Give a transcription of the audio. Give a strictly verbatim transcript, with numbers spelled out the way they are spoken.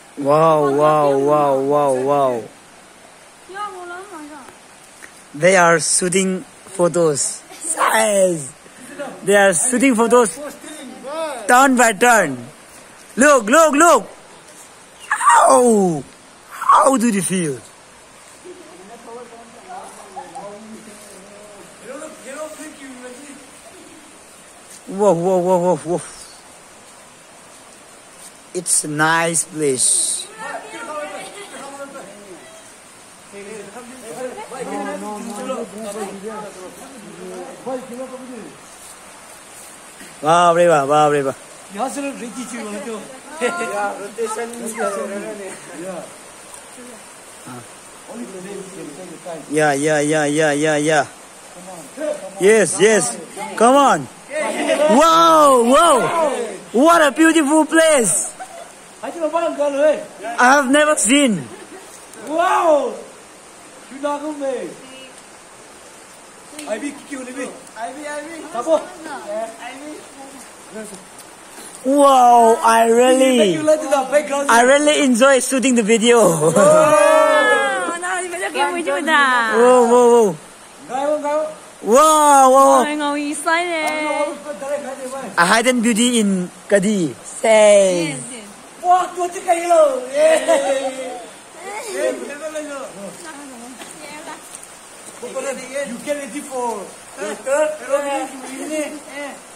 Wow, wow, wow, wow, wow. They are shooting photos. Size. They are shooting photos turn by turn. Look, look, look. How? How do you feel? Whoa, whoa, whoa, whoa, whoa. It's a nice place. Wow, brava, wow, brava. Yeah, yeah, yeah, yeah, yeah, yeah. Yes, yes. Come on. Wow, wow. What a beautiful place. I have never seen. Wow. Wow, I really, I really enjoy shooting the video. Whoa, whoa, whoa. Wow, wow. A hidden beauty in Kadi. Say. You get ready for